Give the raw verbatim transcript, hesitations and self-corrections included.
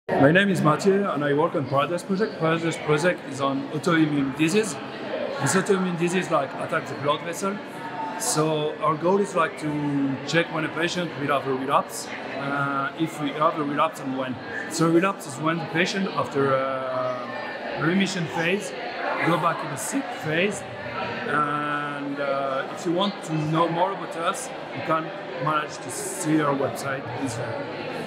My name is Mathieu and I work on Paradise Project. Paradise Project is on autoimmune disease. This autoimmune disease like attacks the blood vessel. So our goal is like to check when a patient will have a relapse, uh, if we have a relapse and when. So relapse is when the patient after a remission phase go back in a sick phase. And uh, if you want to know more about us, you can manage to see our website. It's there.